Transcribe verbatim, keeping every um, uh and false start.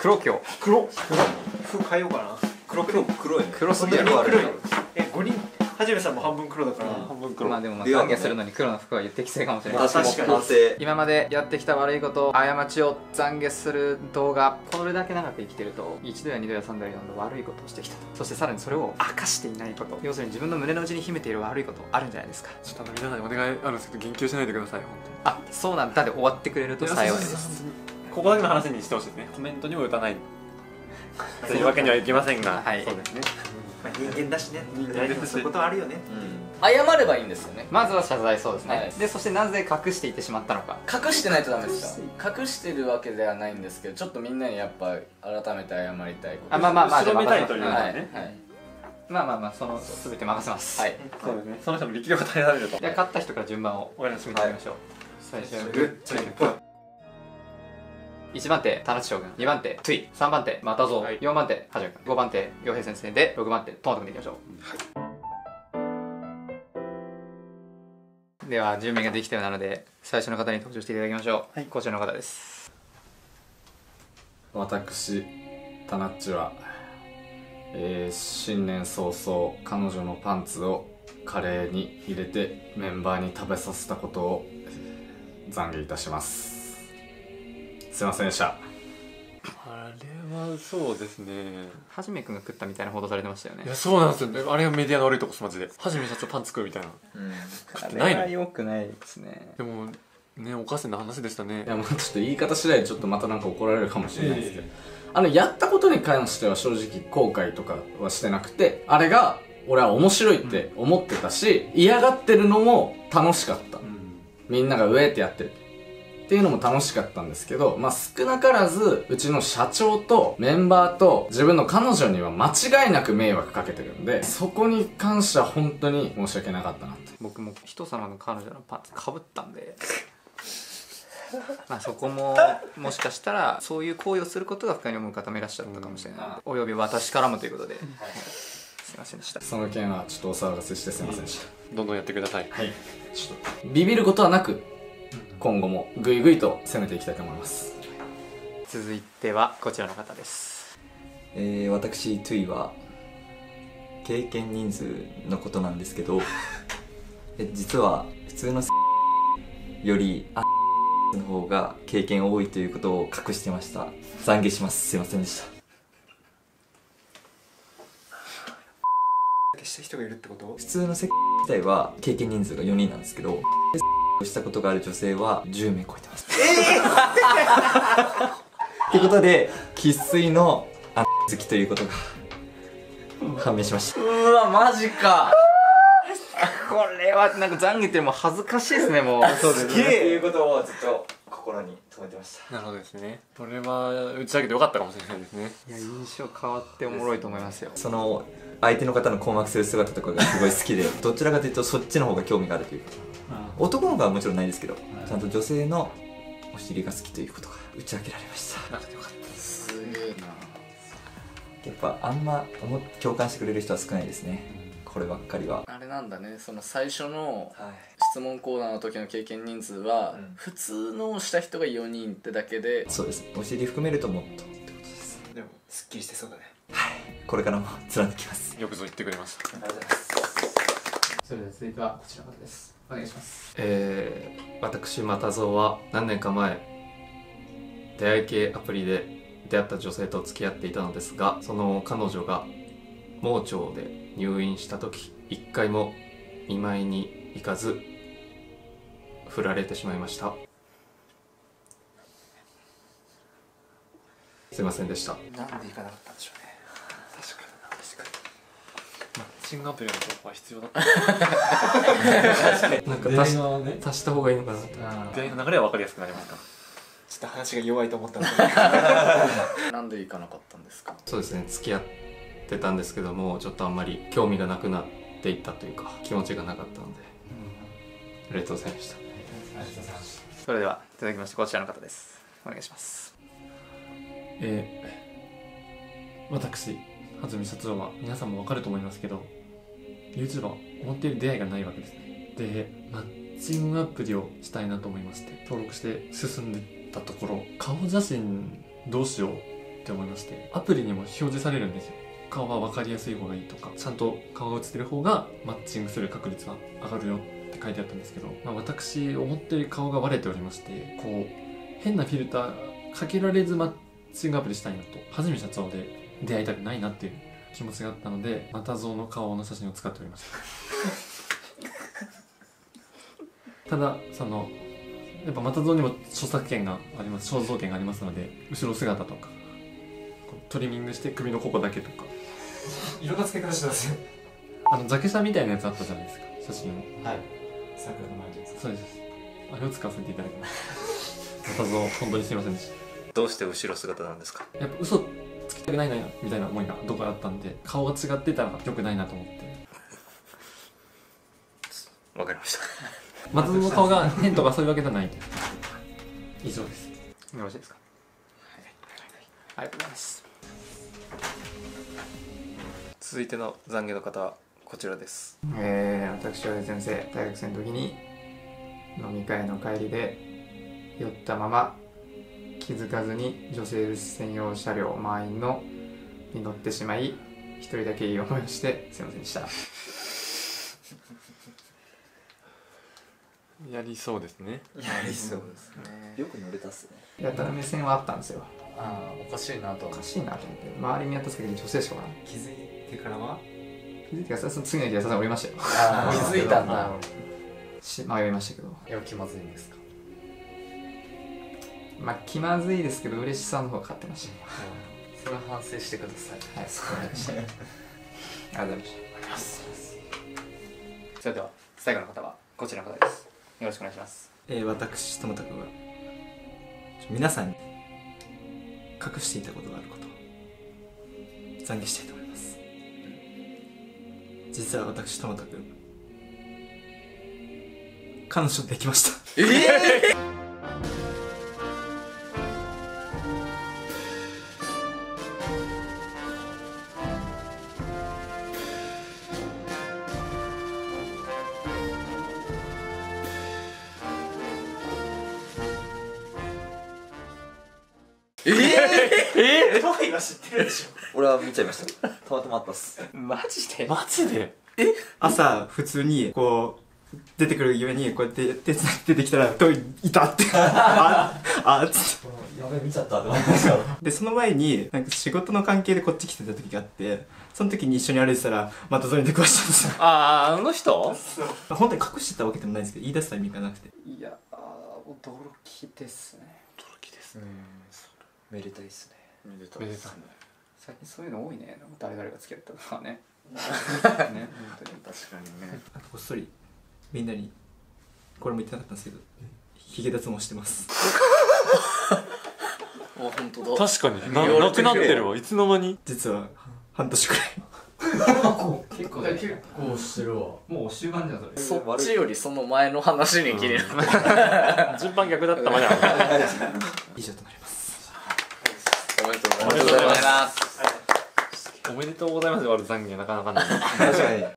黒今日黒服変えようかな。黒黒黒いね。 黒すぎる。 黒い。え、ごにんはじめさんも半分黒だから半分黒。 まあでもまあ懺悔するのに黒の服は適正かもしれない。 確かに反省。 今までやってきた悪いこと過ちを懺悔する動画、これだけ長く生きてると一度や二度や三度や四度悪いことをしてきたと、そしてさらにそれを明かしていないこと、要するに自分の胸の内に秘めている悪いことあるんじゃないですか。 ちょっとあの皆さんにお願いあるんですけど言及しないでください。本あ、そうなんだで終わってくれると幸いです。 ここだけの話にしてほしいですね。コメントにも打たないというわけにはいきませんが、 はい、 そうですね。 まあ人間だしね。人間だしそういうことはあるよね。 謝ればいいんですよね。 まずは謝罪。そうですね、 はい、 でそしてなぜ隠していてしまったのか。 隠してないとダメですか。隠してるわけではないんですけど、ちょっとみんなにやっぱ改めて謝りたいこと。 あ、まあまあまあ後ろめたいというかね、 はいはい、 まあまあまあその全て任せます。 はい、 そうですね。その人の力量が試されると。 じゃあ勝った人から順番をお願いし決めていきましょう。最初はグッチェルポン。いちばん手田中将軍、にばん手トゥイ、さんばん手又蔵、はい、よんばん手はじめ君、ごばん手陽平先生でろくばん手トマト君でいきましょう。はい、では準備ができたようなので最初の方に登場していただきましょう。はい、こちらの方です。 私タナッチは、えー、新年早々彼女のパンツをカレーに入れてメンバーに食べさせたことを懺悔いたします。すいませんでした。 あれはそうですね。 はじめ君が食ったみたいな報道されてましたよね。 いやそうなんですよね。あれがメディアの悪いとこマジで。はじめ社長パンツ食うみたいな。 うん、あれは良くないですね。 でもね、おかしな話でしたね。 いやもうちょっと言い方次第でちょっとまたなんか怒られるかもしれないですけど、あのやったことに関しては正直後悔とかはしてなくて、あれが俺は面白いって思ってたし、うん、嫌がってるのも楽しかった、うん、みんなが上ってやってるっていうのも楽しかったんですけど、まあ少なからずうちの社長とメンバーと自分の彼女には間違いなく迷惑かけてるんで、そこに関しては本当に申し訳なかったなと。 僕も人様の彼女のパンツかぶったんでまあそこももしかしたらそういう行為をすることが不快に思う方もいらっしゃったかもしれない、および私からもということで、はい、すいませんでした。 その件はちょっとお騒がせしてすいませんでした、 うん、どんどんやってください。 はい、ちょっとビビることはなく今後もぐいぐいと攻めていきたいと思います。 続いてはこちらの方です。 えー、私トゥイは経験人数のことなんですけどえ実は普通のよりあの方が経験多いということを隠してました。懺悔します。すいませんでした。 した人がいるってこと？ 普通のセッ自体は経験人数がよにんなんですけど、したことがある女性はじゅうめい超えてます。えー、ってことで生粋のあ好きということが判明しました。 うわマジかこれはなんか懺悔ってもう恥ずかしいですね。もうそうですねっていうことをずっと心に留めてました。 なるほどですね。これは打ち上げてよかったかもしれないですね。 いや印象変わっておもろいと思いますよ。 その相手の方の困惑する姿とかがすごい好きでどちらかというとそっちの方が興味があるというか、男の子はもちろんないですけど、ちゃんと女性のお尻が好きということが打ち明けられました。 なるほどよかったです。 すげえな。 やっぱあんま共感してくれる人は少ないですね、こればっかりは。 あれなんだね、その最初のはい質問コーナーの時の経験人数は、うん、普通のした人がよにんってだけで。 そうです。お尻含めるともっとってことです。 でもすっきりしてそうだね。 はい、これからも貫きます。 よくぞ言ってくれました。 ありがとうございます。 それでは続いてはこちらの方です。お願いします。えー、私又蔵は何年か前出会い系アプリで出会った女性と付き合っていたのですが、その彼女が盲腸で入院した時一回も見舞いに行かず振られてしまいました。すいませんでした。 なんで行かなかったんでしょうね。確かに確かにマッチングアプリの情報は必要だったなんか足し、ね、足した方がいいのかな。 出会いの流れは分かりやすくなりますか。 ちょっと話が弱いと思ったのでなんで行かなかったんですか。 そうですね、付き合ってたんですけどもちょっとあんまり興味がなくなっていったというか気持ちがなかったので、うん、ありがとうございました。ありがとうございました。 それでは続きましてこちらの方です。お願いします。 えー、私はずみ社長は皆さんも分かると思いますけど YouTuber は思っている出会いがないわけですね。でマッチングアプリをしたいなと思いまして登録して進んでたところ、顔写真どうしようっって思いまして、アプリにも表示されるんですよ。顔は分かりやすい方がいいとか、ちゃんと顔が映ってる方がマッチングする確率は上がるよって書いてあったんですけど、まあ、私思っている顔が割れておりまして、こう変なフィルターかけられずマッチングアプリしたいなと、はじめ社長で出会いたくないなっていう気持ちがあったので、また像の顔の写真を使っておりましたただそのやっぱまた像にも著作権があります、肖像権がありますので、後ろ姿とかこうトリミングして首のここだけとか色の付け方してますよ。 あのジャケ写みたいなやつあったじゃないですか、写真を。 はい。桜の前です。 そうです。あれを使わせていただきますまた像本当にすいませんでしどうして後ろ姿なんですか？ た。やっぱ嘘つきたくないなみたいな思いがどこかあったんで、顔が違ってたら良くないなと思って。 わかりました。 松戸の顔が変とかそういうわけじゃない。以上です。 よろしいですか？はい、ありがとうございます。 続いての懺悔の方はこちらです。 えー、私は先生、大学生の時に飲み会の帰りで酔ったまま気づかずに女性専用車両満員のに乗ってしまい、一人だけいい思いをしてすいませんでした。 やりそうですね。 やりそうですね。 よく乗れたっすね。 やったら目線はあったんですよ。 ああ、おかしいなとお思って。 かしいなと思って、周り見渡す限り女性しかおらん。 気づいてからは気づいてからその次の日はさすがに降りましたよ。 ああ、気づいたんだ。 し迷いましたけど、 いや、気まずいんですか？ まあ気まずいですけど嬉しさの方が勝ってましたね。 それは反省してください。 はい、そうでした。ありがとうございました。それでは最後の方はこちらの方です。よろしくお願いします。 えー、私ともたくんが皆さんに隠していたことがあることを懺悔したいと思います。実は私ともたくん彼女できました。 えええええトイは知ってるでしょ。 俺は見ちゃいました。たまたまあったっす。 マジで？ マジで？ 朝普通にこう出てくる夢にこうやって手伝って出てきたらトイいたってああっつってやべえ見ちゃったって思いましたでその前になんか仕事の関係でこっち来てた時があって、その時に一緒に歩いてたらまたそれに出くわしたんですよ。 ああ、あの人？ 本当に隠してたわけでもないんですけど、言い出すタイミングがなくて。 いやー、驚きですね。 驚きです。 めでたいっすね。 めでためでたい。 最近そういうの多いね。なんか誰々が付き合ったとかね。ね、本当に。 確かにね。 あとこっそりみんなにこれも言ってなかったんですけど、ヒゲ脱毛してます。 あ、本当だ。 確かにななくなってるわ。いつの間に？ 実は半年くらい。 結構結構してるわ。 もう終盤じゃんそれ。 そっちよりその前の話に気になる。 順番逆だったまで。 以上となります。 おめでとうございます。 おめでとうございます。終わる懺悔なかなかない。 確かに。